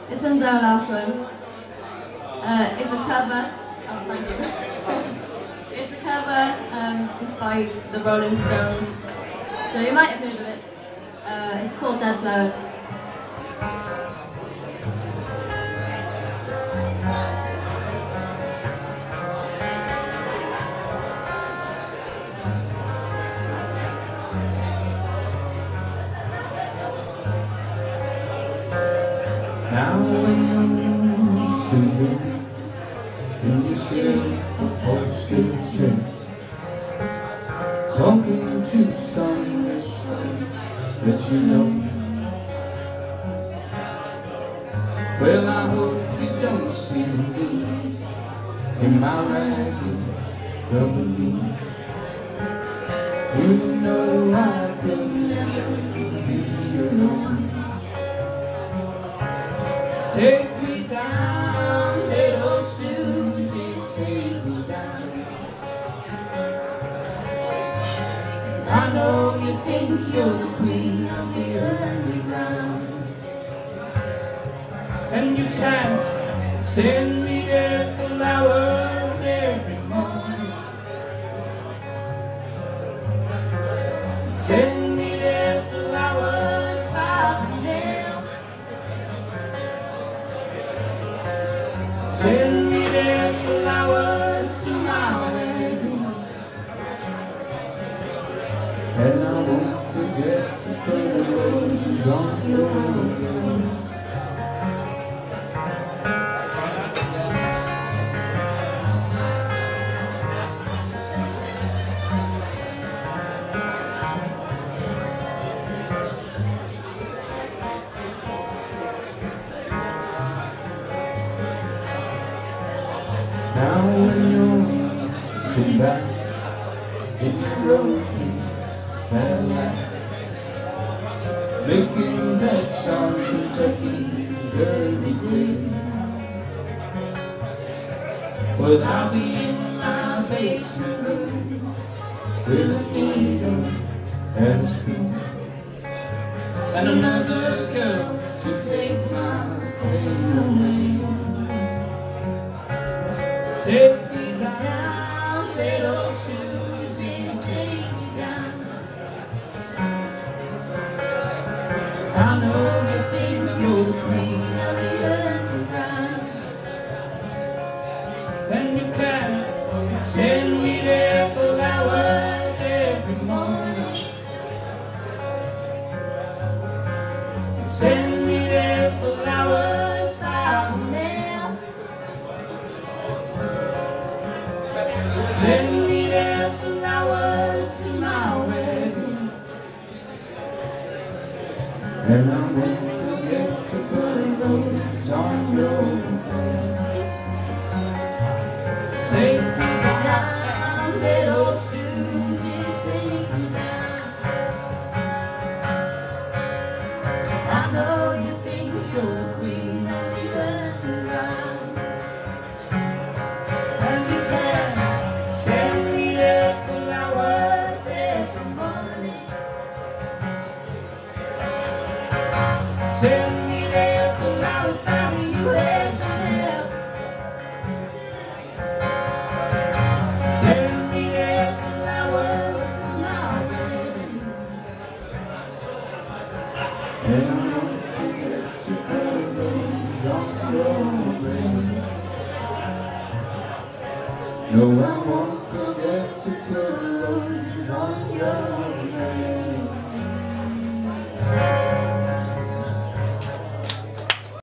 This one's our last one. It's a cover. Oh, thank you. It's a cover. It's by the Rolling Stones. So you might have heard of it. It's called Dead Flowers. Now when you're sitting in the city of postal train, talking to some that you know, well, I hope you don't see me in my ragged company. You know I could never be alone. Take me down, little Susie, take me down. I know you think you're the queen of the underground, and you can send me their flowers every morning. Send me their flowers by the mail. Send me their flowers to my wedding, and I won't forget to put the roses on your door. Now when you're sitting back in the rosy Cadillac, making bets on Kentucky Derby Day, well, I'll be in my basement room with a needle and a spoon, and another girl to take my pain away. Take me down, little Susie, take me down. I know you think you're the queen of the underground, and you can send me their flowers every morning. Send me their flowers by the mail. Send me their flowers to my wedding, and I won't forget to put roses on your bed. Take me down, little Susie, take me down. I know you think you're the queen of the underground, and you can send me their flowers every morning. Send me their flowers by the U.S. mail. Send me their flowers to my wedding, and I won't forget to put roses on your grave. No, I won't forget to put roses on your